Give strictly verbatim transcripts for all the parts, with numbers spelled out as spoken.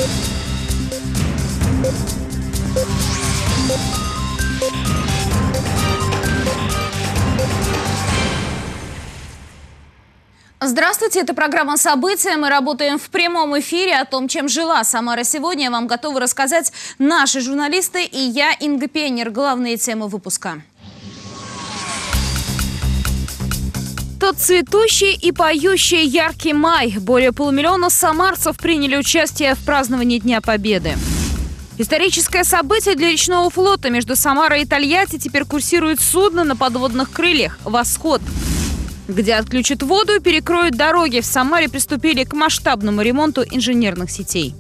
Здравствуйте, это программа «События». Мы работаем в прямом эфире. О том, чем жила Самара сегодня, вам готовы рассказать наши журналисты и я, Инга Пенер. Главные темы выпуска. Тот цветущий и поющий яркий май. Более полумиллиона самарцев приняли участие в праздновании Дня Победы. Историческое событие для речного флота. Между Самарой и Тольятти теперь курсирует судно на подводных крыльях «Восход». Где отключат воду и перекроют дороги. В Самаре приступили к масштабному ремонту инженерных сетей.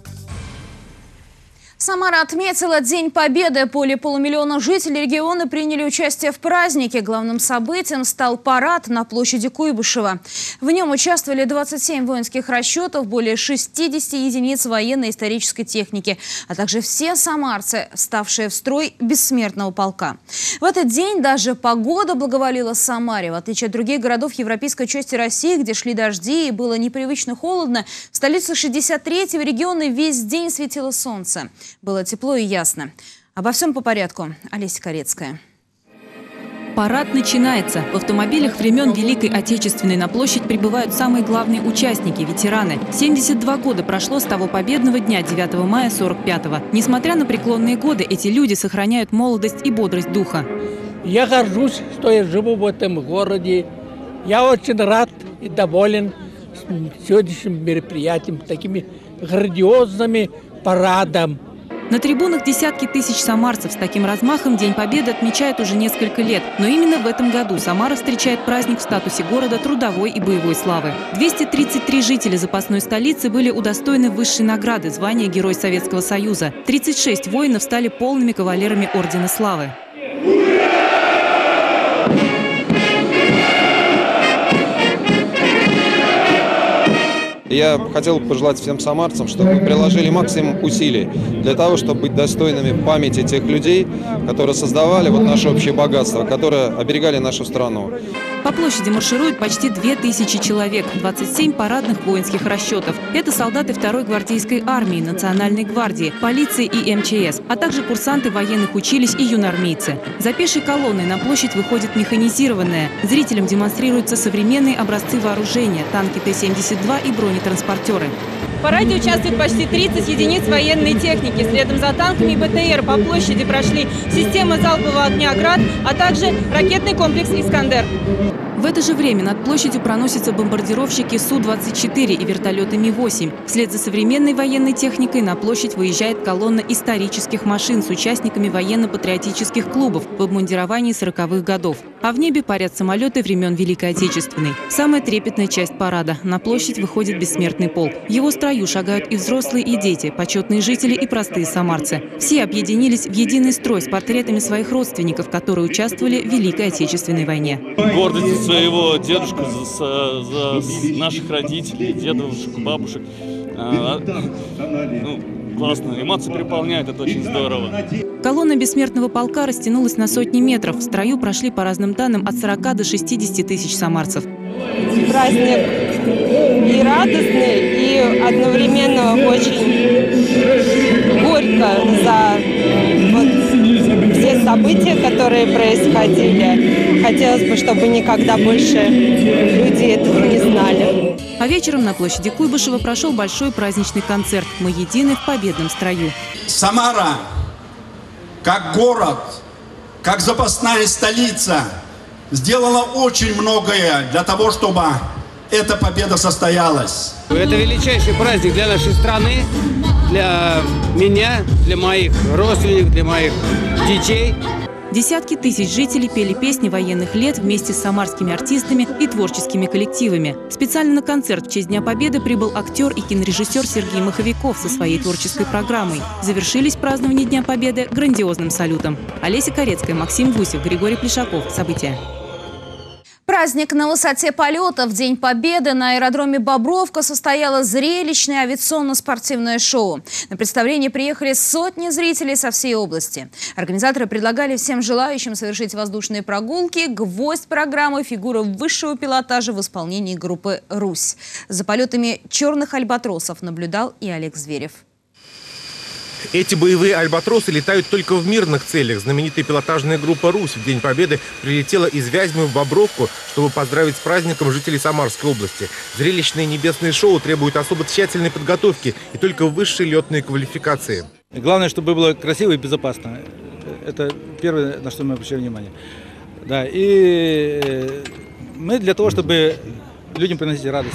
Самара отметила День Победы. Более полумиллиона жителей региона приняли участие в празднике. Главным событием стал парад на площади Куйбышева. В нем участвовали двадцать семь воинских расчетов, более шестидесяти единиц военно-исторической техники, а также все самарцы, ставшие в строй бессмертного полка. В этот день даже погода благоволила Самаре. В отличие от других городов европейской части России, где шли дожди и было непривычно холодно, в столице шестьдесят третьего региона весь день светило солнце. Было тепло и ясно. Обо всем по порядку. Олеся Корецкая. Парад начинается. В автомобилях времен Великой Отечественной на площадь прибывают самые главные участники – ветераны. семьдесят два года прошло с того победного дня девятого мая сорок пятого. Несмотря на преклонные годы, эти люди сохраняют молодость и бодрость духа. Я горжусь, что я живу в этом городе. Я очень рад и доволен сегодняшним мероприятием, такими грандиозными парадом. На трибунах десятки тысяч самарцев. С таким размахом День Победы отмечают уже несколько лет. Но именно в этом году Самара встречает праздник в статусе города трудовой и боевой славы. двести тридцать три жителя запасной столицы были удостоены высшей награды – звания Герой Советского Союза. тридцать шесть воинов стали полными кавалерами Ордена Славы. Я хотел пожелать всем самарцам, чтобы приложили максимум усилий для того, чтобы быть достойными памяти тех людей, которые создавали вот наше общее богатство, которые оберегали нашу страну. По площади маршируют почти две тысячи человек, двадцать семь парадных воинских расчетов. Это солдаты второй гвардейской армии, Национальной гвардии, полиции и эм че эс, а также курсанты военных училищ и юнармейцы. За пешей колонной на площадь выходит механизированная. Зрителям демонстрируются современные образцы вооружения, танки Т семьдесят два и бронетранспортеры. В параде участвует почти тридцать единиц военной техники. Следом за танками и бэ тэ эр по площади прошли системы залпового огня «Град», а также ракетный комплекс «Искандер». В это же время над площадью проносятся бомбардировщики Су двадцать четыре и вертолеты Ми восемь. Вслед за современной военной техникой на площадь выезжает колонна исторических машин с участниками военно-патриотических клубов в обмундировании сороковых годов. А в небе парят самолеты времен Великой Отечественной. Самая трепетная часть парада. На площадь выходит бессмертный полк. В его строю шагают и взрослые, и дети, почетные жители и простые самарцы. Все объединились в единый строй с портретами своих родственников, которые участвовали в Великой Отечественной войне. Гордость своего дедушку за, за наших родителей, дедушек, бабушек. А, ну, классно, эмоции переполняют, это очень здорово. Колонна бессмертного полка растянулась на сотни метров. В строю прошли, по разным данным, от сорока до шестидесяти тысяч самарцев. Праздник и радостный, и одновременно очень горько за вот все события, которые происходили. Хотелось бы, чтобы никогда больше люди этого не знали. А вечером на площади Куйбышева прошел большой праздничный концерт «Мы едины в победном строю». Самара, как город, как запасная столица, сделала очень многое для того, чтобы эта победа состоялась. Это величайший праздник для нашей страны, для меня, для моих родственников, для моих детей. Десятки тысяч жителей пели песни военных лет вместе с самарскими артистами и творческими коллективами. Специально на концерт в честь Дня Победы прибыл актер и кинорежиссер Сергей Маховиков со своей творческой программой. Завершились празднование Дня Победы грандиозным салютом. Олеся Корецкая, Максим Гусев, Григорий Плешаков. События. Праздник на высоте полета. В День Победы на аэродроме Бобровка состоялось зрелищное авиационно-спортивное шоу. На представление приехали сотни зрителей со всей области. Организаторы предлагали всем желающим совершить воздушные прогулки. Гвоздь программы – фигура высшего пилотажа в исполнении группы «Русь». За полетами черных альбатросов наблюдал и Олег Зверев. Эти боевые альбатросы летают только в мирных целях. Знаменитая пилотажная группа «Русь» в День Победы прилетела из Вязьмы в Бобровку, чтобы поздравить с праздником жителей Самарской области. Зрелищные небесные шоу требуют особо тщательной подготовки и только высшей летной квалификации. Главное, чтобы было красиво и безопасно. Это первое, на что мы обращаем внимание. Да, и мы для того, чтобы людям приносить радость.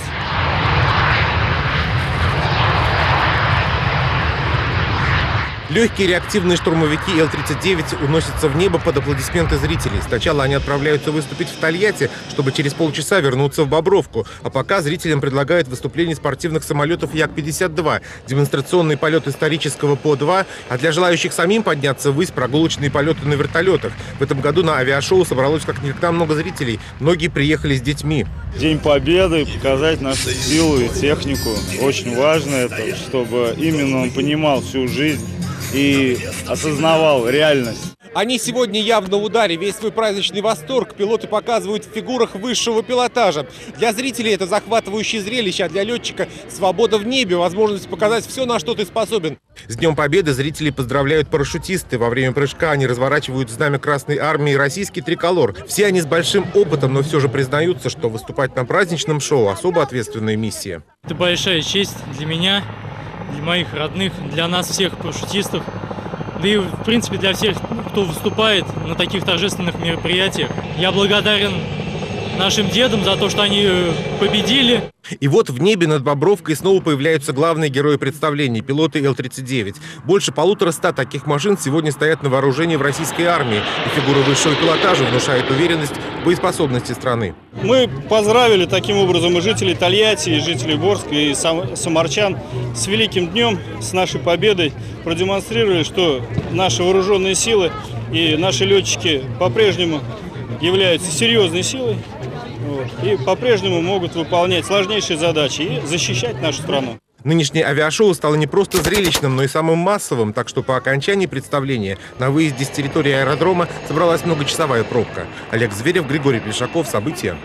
Легкие реактивные штурмовики Эл тридцать девять уносятся в небо под аплодисменты зрителей. Сначала они отправляются выступить в Тольятти, чтобы через полчаса вернуться в Бобровку. А пока зрителям предлагают выступление спортивных самолетов Як пятьдесят два, демонстрационный полет исторического По два, а для желающих самим подняться ввысь прогулочные полеты на вертолетах. В этом году на авиашоу собралось как никогда много зрителей. Многие приехали с детьми. День Победы, показать нашу силу и технику. Очень важно это, чтобы именно он понимал всю жизнь и осознавал реальность. Они сегодня явно в ударе. Весь свой праздничный восторг пилоты показывают в фигурах высшего пилотажа. Для зрителей это захватывающее зрелище, а для летчика свобода в небе, возможность показать все, на что ты способен. С Днем Победы зрители поздравляют парашютисты. Во время прыжка они разворачивают знамя Красной Армии и российский триколор. Все они с большим опытом, но все же признаются, что выступать на праздничном шоу – особо ответственная миссия. Это большая честь для меня, для моих родных, для нас всех парашютистов. Да и, в принципе, для всех, кто выступает на таких торжественных мероприятиях. Я благодарен нашим дедам за то, что они победили. И вот в небе над Бобровкой снова появляются главные герои представлений – пилоты Эл тридцать девять. Больше полутора ста таких машин сегодня стоят на вооружении в российской армии. И фигура высшего пилотажа внушает уверенность в боеспособности страны. Мы поздравили таким образом и жителей Тольятти, и жителей Борска, и самарчан с великим днем, с нашей победой. Продемонстрировали, что наши вооруженные силы и наши летчики по-прежнему являются серьезной силой. Вот, и по-прежнему могут выполнять сложнейшие задачи и защищать нашу страну. Нынешнее авиашоу стало не просто зрелищным, но и самым массовым, так что по окончании представления на выезде с территории аэродрома собралась многочасовая пробка. Олег Зверев, Григорий Плешаков. События.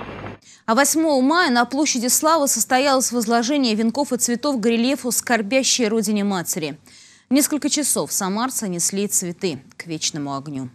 А восьмого мая на площади Славы состоялось возложение венков и цветов к горельефу «Скорбящей Родине Матери». Несколько часов самарцы несли цветы к вечному огню.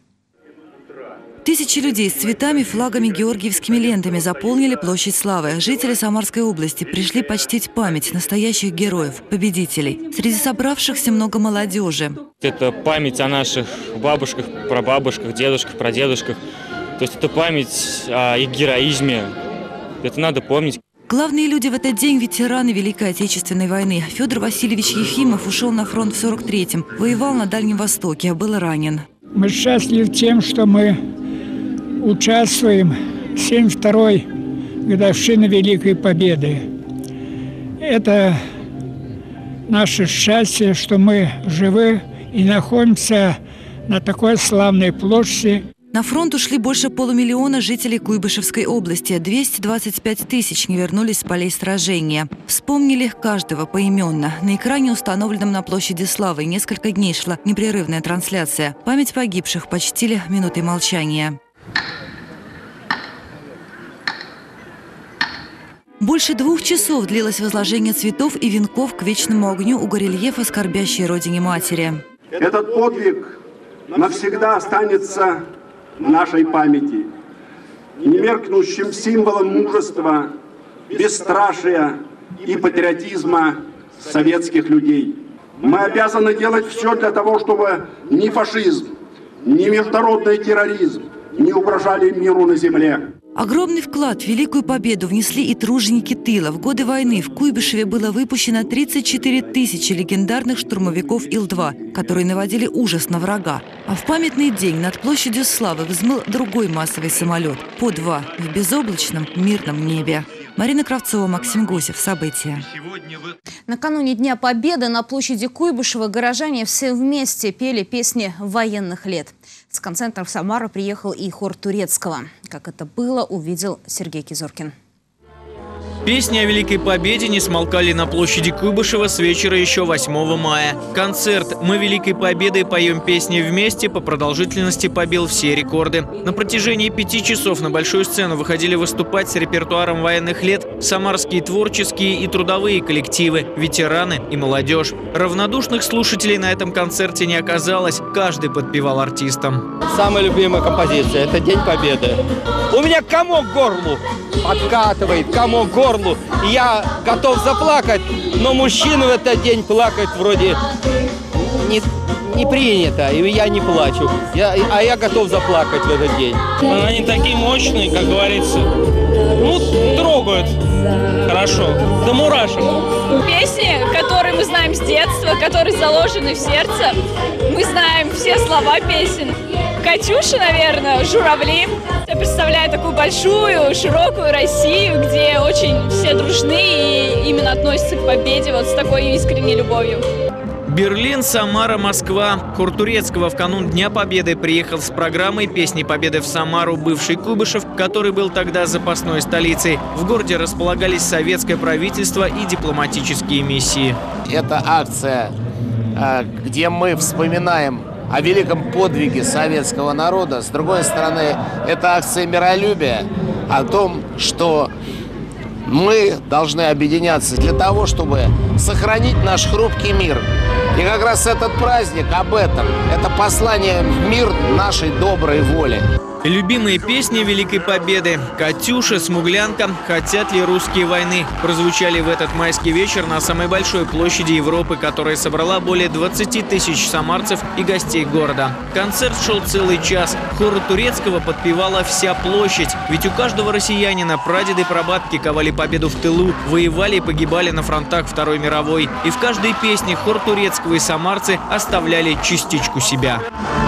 Тысячи людей с цветами, флагами, георгиевскими лентами заполнили площадь Славы. Жители Самарской области пришли почтить память настоящих героев, победителей. Среди собравшихся много молодежи. Это память о наших бабушках, прабабушках, дедушках, прадедушках. То есть это память о их героизме. Это надо помнить. Главные люди в этот день – ветераны Великой Отечественной войны. Федор Васильевич Ефимов ушел на фронт в сорок третьем. Воевал на Дальнем Востоке, был ранен. Мы счастливы тем, что мы участвуем в семьдесят второй годовщине Великой Победы. Это наше счастье, что мы живы и находимся на такой славной площади. На фронт ушли больше полумиллиона жителей Куйбышевской области. двести двадцать пять тысяч не вернулись с полей сражения. Вспомнили каждого поименно. На экране, установленном на площади Славы, несколько дней шла непрерывная трансляция. Память погибших почтили минутой молчания. Больше двух часов длилось возложение цветов и венков к вечному огню у горельефа «Скорбящей Родине Матери». Этот подвиг навсегда останется в нашей памяти немеркнущим символом мужества, бесстрашия и патриотизма советских людей. Мы обязаны делать все для того, чтобы ни фашизм, ни международный терроризм не угрожали миру на земле. Огромный вклад в Великую Победу внесли и труженики тыла. В годы войны в Куйбышеве было выпущено тридцать четыре тысячи легендарных штурмовиков Ил два, которые наводили ужас на врага. А в памятный день над площадью Славы взмыл другой массовый самолет – По два в безоблачном мирном небе. Марина Кравцова, Максим Гусев. События. Накануне Дня Победы на площади Куйбышева горожане все вместе пели песни военных лет. С концертом в Самару приехал и хор турецкого. Как это было, увидел Сергей Кизоркин. Песни о Великой Победе не смолкали на площади Куйбышева с вечера еще восьмого мая. Концерт «Мы Великой Победой поем песни вместе» по продолжительности побил все рекорды. На протяжении пяти часов на большую сцену выходили выступать с репертуаром военных лет самарские творческие и трудовые коллективы, ветераны и молодежь. Равнодушных слушателей на этом концерте не оказалось, каждый подпевал артистам. Самая любимая композиция – это «День Победы». У меня комок к горлу подкатывает, комок к горлу. И я готов заплакать, но мужчины в этот день плакать вроде не, не принято, и я не плачу. Я, а я готов заплакать в этот день. Они такие мощные, как говорится. Ну, трогают хорошо, до мурашек. Песни, которые мы знаем с детства, которые заложены в сердце. Мы знаем все слова песен. «Катюша», наверное, «Журавли». Я представляю такую большую, широкую Россию, где очень все дружны и именно относятся к победе вот с такой искренней любовью. Берлин, Самара, Москва. Хор Турецкого в канун Дня Победы приехал с программой «Песни Победы» в Самару, бывший Куйбышев, который был тогда запасной столицей. В городе располагались советское правительство и дипломатические миссии. Это акция, где мы вспоминаем о великом подвиге советского народа. С другой стороны, это акция миролюбия, о том, что мы должны объединяться для того, чтобы сохранить наш хрупкий мир. И как раз этот праздник об этом. Это послание в мир нашей доброй воли. Любимые песни Великой Победы «Катюша», «Смуглянка», «Хотят ли русские войны» прозвучали в этот майский вечер на самой большой площади Европы, которая собрала более двадцати тысяч самарцев и гостей города. Концерт шел целый час. Хору Турецкого подпевала вся площадь. Ведь у каждого россиянина прадеды и прабабки ковали победу в тылу, воевали и погибали на фронтах Второй мировой. И в каждой песне хор Турецкого и самарцы оставляли частичку себя.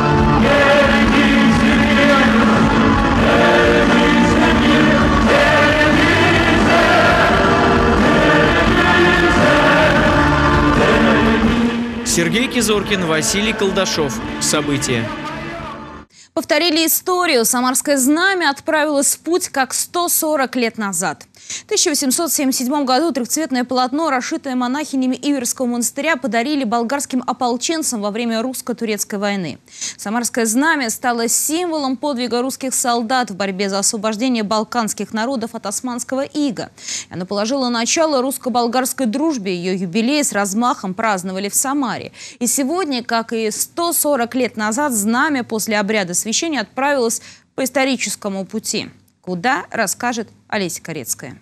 Сергей Кизоркин, Василий Колдашов. События. Повторили историю. Самарское знамя отправилось в путь как сто сорок лет назад. В тысяча восемьсот семьдесят седьмом году трехцветное полотно, расшитое монахинями Иверского монастыря, подарили болгарским ополченцам во время русско-турецкой войны. Самарское знамя стало символом подвига русских солдат в борьбе за освобождение балканских народов от османского ига. Оно положило начало русско-болгарской дружбе. Ее юбилей с размахом праздновали в Самаре. И сегодня, как и сто сорок лет назад, знамя после обряда священия отправилось по историческому пути. Куда, расскажет Олеся Корецкая.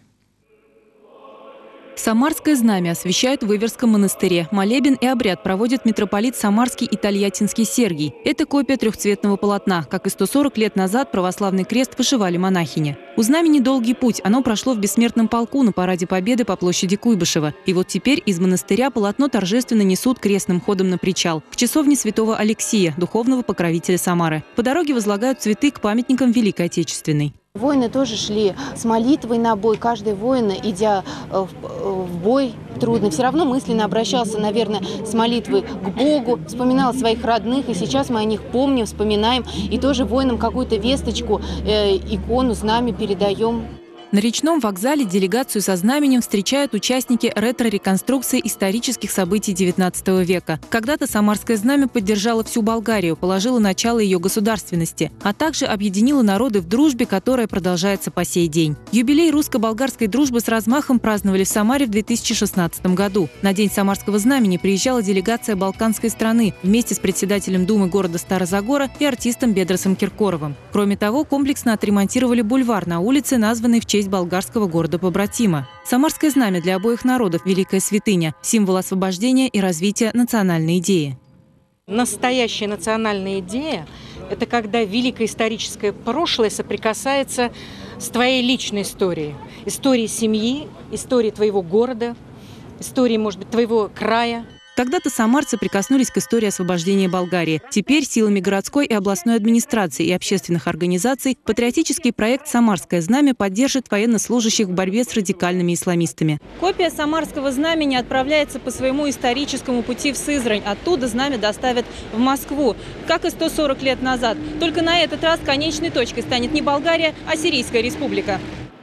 Самарское знамя освящают в Иверском монастыре. Молебен и обряд проводит митрополит Самарский и Тольяттинский Сергий. Это копия трехцветного полотна. Как и сто сорок лет назад православный крест вышивали монахини. У знамени долгий путь. Оно прошло в бессмертном полку на параде Победы по площади Куйбышева. И вот теперь из монастыря полотно торжественно несут крестным ходом на причал, к часовне святого Алексия, духовного покровителя Самары. По дороге возлагают цветы к памятникам Великой Отечественной. Воины тоже шли с молитвой на бой. Каждый воин, идя в бой трудно, все равно мысленно обращался, наверное, с молитвой к Богу, вспоминал своих родных, и сейчас мы о них помним, вспоминаем, и тоже воинам какую-то весточку, э, икону, знамя передаем. На речном вокзале делегацию со знаменем встречают участники ретро-реконструкции исторических событий девятнадцатого века. Когда-то Самарское знамя поддержало всю Болгарию, положило начало ее государственности, а также объединило народы в дружбе, которая продолжается по сей день. Юбилей русско-болгарской дружбы с размахом праздновали в Самаре в две тысячи шестнадцатом году. На День Самарского знамени приезжала делегация балканской страны вместе с председателем Думы города Старозагора и артистом Бедросом Киркоровым. Кроме того, комплексно отремонтировали бульвар на улице, названный в честь болгарского города-побратима. Самарское знамя для обоих народов – великая святыня, символ освобождения и развития национальной идеи. Настоящая национальная идея – это когда великое историческое прошлое соприкасается с твоей личной историей. Историей семьи, историей твоего города, историей, может быть, твоего края. Когда-то самарцы прикоснулись к истории освобождения Болгарии. Теперь силами городской и областной администрации и общественных организаций патриотический проект «Самарское знамя» поддержит военнослужащих в борьбе с радикальными исламистами. Копия Самарского знамени отправляется по своему историческому пути в Сызрань. Оттуда знамя доставят в Москву, как и сто сорок лет назад. Только на этот раз конечной точкой станет не Болгария, а Сирийская республика.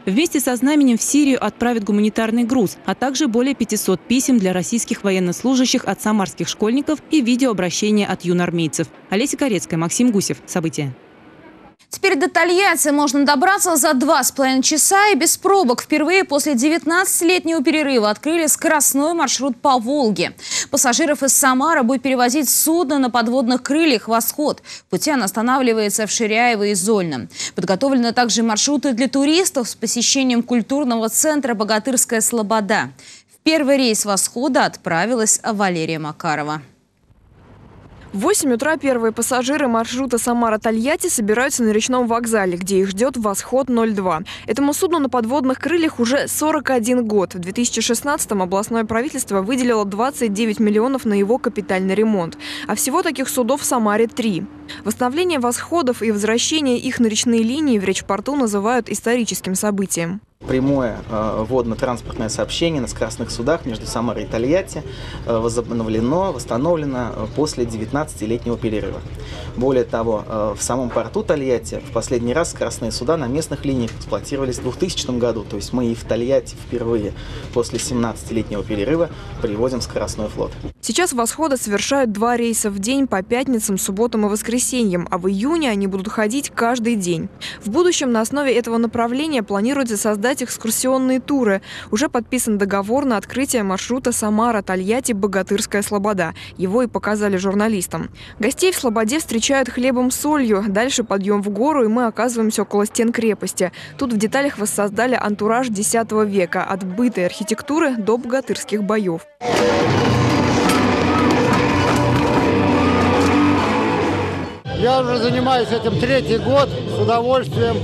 Вместе со знаменем в Сирию отправят гуманитарный груз, а также более пятисот писем для российских военнослужащих от самарских школьников и видеообращения от юноармейцев. Олеся Корецкая, Максим Гусев. События. Теперь до Тольятти можно добраться за два с половиной часа и без пробок. Впервые после девятнадцатилетнего перерыва открыли скоростной маршрут по Волге. Пассажиров из Самары будет перевозить судно на подводных крыльях «Восход». В пути он останавливается в Ширяево и Зольном. Подготовлены также маршруты для туристов с посещением культурного центра «Богатырская слобода». В первый рейс «Восхода» отправилась Валерия Макарова. В восемь утра первые пассажиры маршрута Самара-Тольятти собираются на речном вокзале, где их ждет «Восход ноль два». Этому судну на подводных крыльях уже сорок один год. В две тысячи шестнадцатом областное правительство выделило двадцать девять миллионов на его капитальный ремонт. А всего таких судов в Самаре три. Восстановление «Восходов» и возвращение их на речные линии в речпорту называют историческим событием. Прямое э, водно-транспортное сообщение на скоростных судах между Самарой и Тольятти э, возобновлено, восстановлено э, после девятнадцатилетнего перерыва. Более того, э, в самом порту Тольятти в последний раз скоростные суда на местных линиях эксплуатировались в двухтысячном году. То есть мы и в Тольятти впервые после семнадцатилетнего перерыва приводим скоростной флот. Сейчас «Восходы» совершают два рейса в день по пятницам, субботам и воскресеньям, а в июне они будут ходить каждый день. В будущем на основе этого направления планируется создать экскурсионные туры. Уже подписан договор на открытие маршрута Самара-Тольятти-Богатырская слобода. Его и показали журналистам. Гостей в Слободе встречают хлебом-солью. Дальше подъем в гору, и мы оказываемся около стен крепости. Тут в деталях воссоздали антураж десятого века. От быта и архитектуры до богатырских боев. Я уже занимаюсь этим третий год с удовольствием.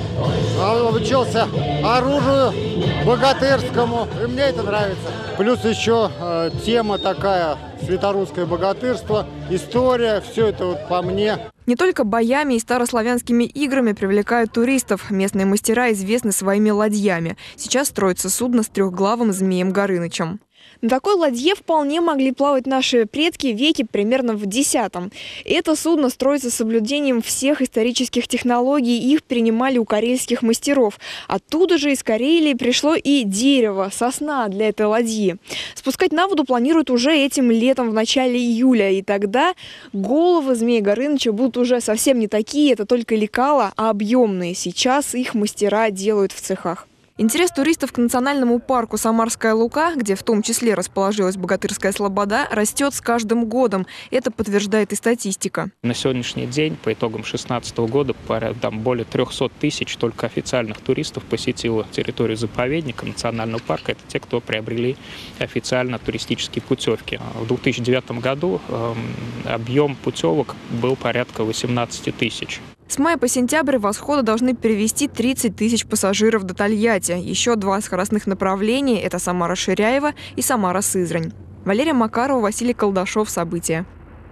Обучился оружию богатырскому, и мне это нравится. Плюс еще э, тема такая, святорусское богатырство, история, все это вот по мне. Не только боями и старославянскими играми привлекают туристов. Местные мастера известны своими ладьями. Сейчас строится судно с трехглавым змеем Горынычем. На такой ладье вполне могли плавать наши предки веки примерно в десятом. Это судно строится с соблюдением всех исторических технологий. Их перенимали у карельских мастеров. Оттуда же из Карелии пришло и дерево, сосна для этой ладьи. Спускать на воду планируют уже этим летом, в начале июля. И тогда головы змея Горыныча будут уже совсем не такие, это только лекала, а объемные. Сейчас их мастера делают в цехах. Интерес туристов к национальному парку «Самарская Лука», где в том числе расположилась Богатырская слобода, растет с каждым годом. Это подтверждает и статистика. На сегодняшний день, по итогам две тысячи шестнадцатого года, там более трёхсот тысяч только официальных туристов посетило территорию заповедника, национального парка. Это те, кто приобрели официально туристические путевки. В две тысячи девятом году э, объем путевок был порядка восемнадцати тысяч. С мая по сентябрь «Восходы» должны перевезти тридцать тысяч пассажиров до Тольятти. Еще два скоростных направления – это Самара-Ширяево и Самара-Сызрань. Валерия Макарова, Василий Колдашов. События.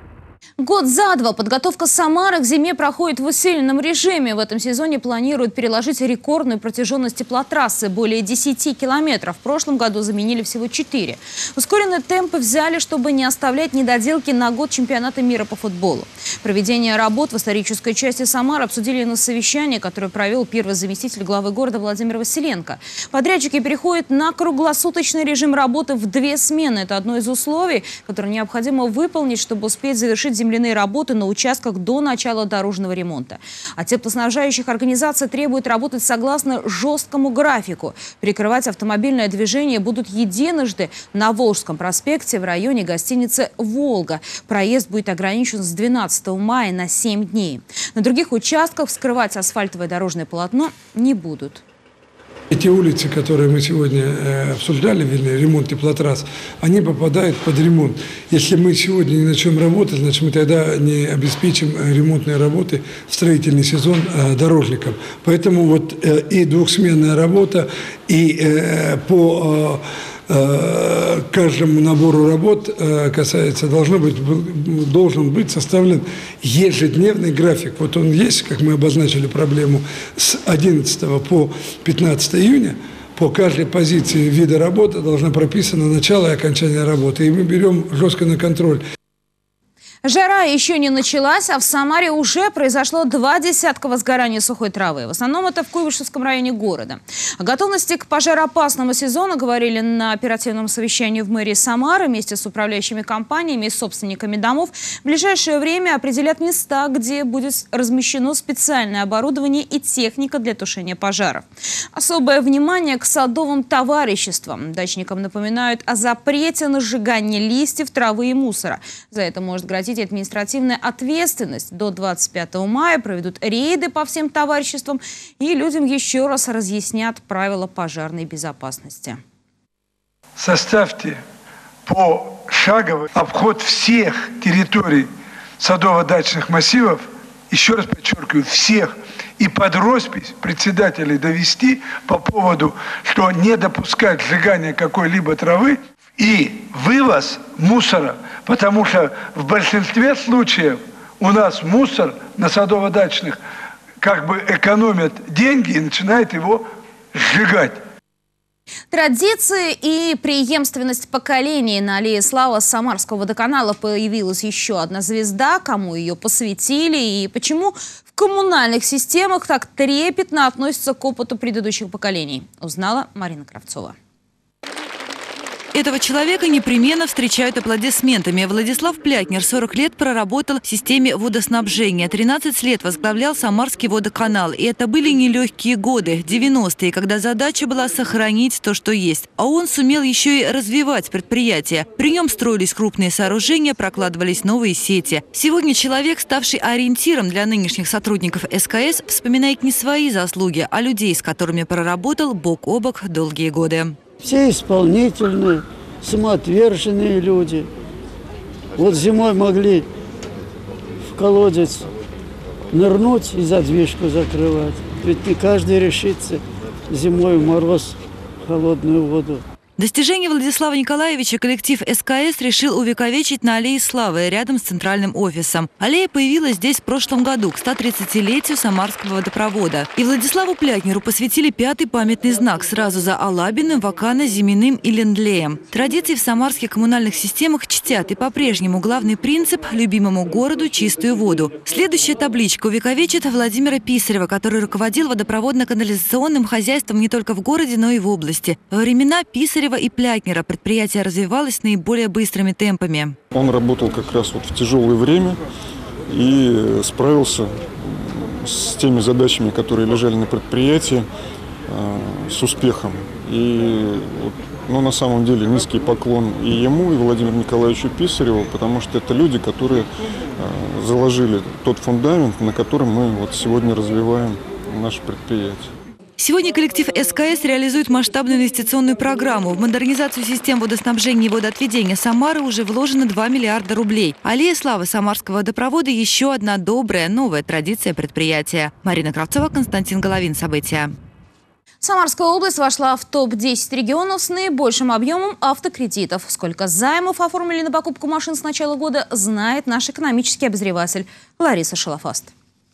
Год за два подготовка Самары к зиме проходит в усиленном режиме. В этом сезоне планируют переложить рекордную протяженность теплотрассы – более десяти километров. В прошлом году заменили всего четыре. Ускоренные темпы взяли, чтобы не оставлять недоделки на год чемпионата мира по футболу. Проведение работ в исторической части Самары обсудили на совещании, которое провел первый заместитель главы города Владимир Василенко. Подрядчики переходят на круглосуточный режим работы в две смены. Это одно из условий, которое необходимо выполнить, чтобы успеть завершить земляные работы на участках до начала дорожного ремонта. От теплоснабжающих организаций требуют работать согласно жесткому графику. Перекрывать автомобильное движение будут единожды на Волжском проспекте в районе гостиницы «Волга». Проезд будет ограничен с двенадцатого мая на семь дней. На других участках вскрывать асфальтовое дорожное полотно не будут. Эти улицы, которые мы сегодня э, обсуждали, вернее, ремонт теплотрасс, они попадают под ремонт. Если мы сегодня не начнем работать, значит, мы тогда не обеспечим ремонтные работы в строительный сезон э, дорожникам. Поэтому вот э, и двухсменная работа, и э, по э, каждому набору работ э, касается, должно быть, должен быть составлен ежедневный график. Вот он есть, как мы обозначили проблему, с одиннадцатого по пятнадцатое июня. По каждой позиции вида работы должно прописано начало и окончание работы. И мы берем жестко на контроль. Жара еще не началась, а в Самаре уже произошло два десятка возгораний сухой травы. В основном это в Куйбышевском районе города. О готовности к пожароопасному сезону говорили на оперативном совещании в мэрии Самары вместе с управляющими компаниями и собственниками домов. В ближайшее время определят места, где будет размещено специальное оборудование и техника для тушения пожаров. Особое внимание к садовым товариществам. Дачникам напоминают о запрете на сжигание листьев, травы и мусора. За это может грозить административная ответственность. До двадцать пятого мая проведут рейды по всем товариществам и людям еще раз разъяснят правила пожарной безопасности. Составьте пошаговый обход всех территорий садово-дачных массивов, еще раз подчеркиваю, всех, и под роспись председателей довести по поводу, что не допускать сжигания какой-либо травы и вывоз мусора, потому что в большинстве случаев у нас мусор на садово-дачных как бы экономит деньги и начинает его сжигать. Традиции и преемственность поколений. На аллее славы Самарского водоканала появилась еще одна звезда. Кому ее посвятили и почему в коммунальных системах так трепетно относятся к опыту предыдущих поколений, узнала Марина Кравцова. Этого человека непременно встречают аплодисментами. Владислав Плятнер сорок лет проработал в системе водоснабжения. тринадцать лет возглавлял Самарский водоканал. И это были нелегкие годы, девяностые, когда задача была сохранить то, что есть. А он сумел еще и развивать предприятие. При нем строились крупные сооружения, прокладывались новые сети. Сегодня человек, ставший ориентиром для нынешних сотрудников эс ка эс, вспоминает не свои заслуги, а людей, с которыми проработал бок о бок долгие годы. Все исполнительные, самоотверженные люди. Вот зимой могли в колодец нырнуть и задвижку закрывать. Ведь не каждый решится зимой в мороз в холодную воду. Достижение Владислава Николаевича коллектив эс ка эс решил увековечить на аллее славы рядом с центральным офисом. Аллея появилась здесь в прошлом году к стотридцатилетию Самарского водопровода. И Владиславу Плятнеру посвятили пятый памятный знак сразу за Алабиным, Вакана, Зиминым и Лендлеем. Традиции в самарских коммунальных системах чтят, и по-прежнему главный принцип – любимому городу чистую воду. Следующая табличка увековечит Владимира Писарева, который руководил водопроводно-канализационным хозяйством не только в городе, но и в области. Во времена Писарева и Плятнера предприятие развивалось наиболее быстрыми темпами. Он работал как раз вот в тяжелое время и справился с теми задачами, которые лежали на предприятии, с успехом. И ну, на самом деле низкий поклон и ему, и Владимиру Николаевичу Писареву, потому что это люди, которые заложили тот фундамент, на котором мы вот сегодня развиваем наше предприятие. Сегодня коллектив эс ка эс реализует масштабную инвестиционную программу. В модернизацию систем водоснабжения и водоотведения Самары уже вложено два миллиарда рублей. Аллея славы Самарского водопровода – еще одна добрая новая традиция предприятия. Марина Кравцова, Константин Головин. События. Самарская область вошла в топ десять регионов с наибольшим объемом автокредитов. Сколько займов оформили на покупку машин с начала года, знает наш экономический обозреватель Лариса Шалафаст.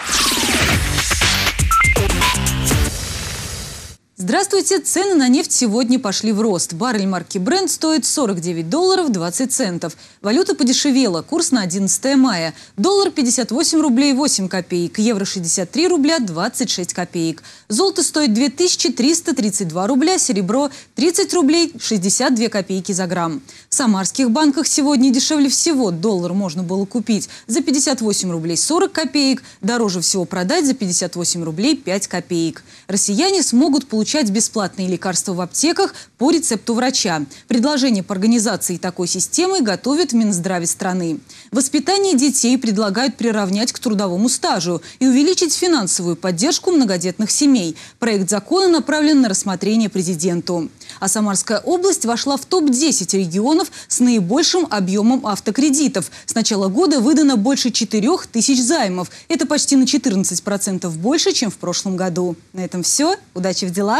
Здравствуйте! Цены на нефть сегодня пошли в рост. Баррель марки Brent стоит сорок девять долларов двадцать центов. Валюта подешевела. Курс на одиннадцатое мая. Доллар пятьдесят восемь рублей восемь копеек. Евро шестьдесят три рубля двадцать шесть копеек. Золото стоит две тысячи триста тридцать два рубля. Серебро тридцать рублей шестьдесят две копейки за грамм. В самарских банках сегодня дешевле всего. Доллар можно было купить за пятьдесят восемь рублей сорок копеек. Дороже всего продать за пятьдесят восемь рублей пять копеек. Россияне смогут получить получать бесплатные лекарства в аптеках по рецепту врача. Предложение по организации такой системы готовит в Минздраве страны. Воспитание детей предлагают приравнять к трудовому стажу и увеличить финансовую поддержку многодетных семей. Проект закона направлен на рассмотрение президенту. А Самарская область вошла в топ десять регионов с наибольшим объемом автокредитов. С начала года выдано больше четырёх тысяч займов. Это почти на четырнадцать процентов больше, чем в прошлом году. На этом все. Удачи в делах.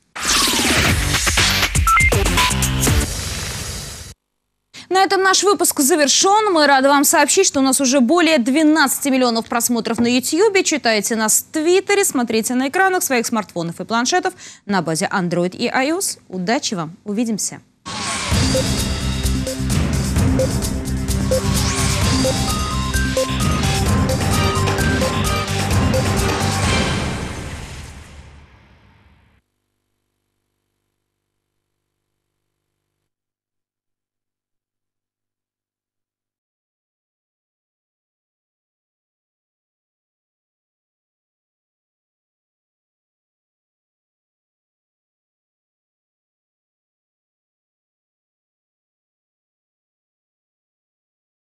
На этом наш выпуск завершен. Мы рады вам сообщить, что у нас уже более двенадцати миллионов просмотров на ютьюбе. Читайте нас в Твиттере, смотрите на экранах своих смартфонов и планшетов на базе Android и iOS. Удачи вам! Увидимся!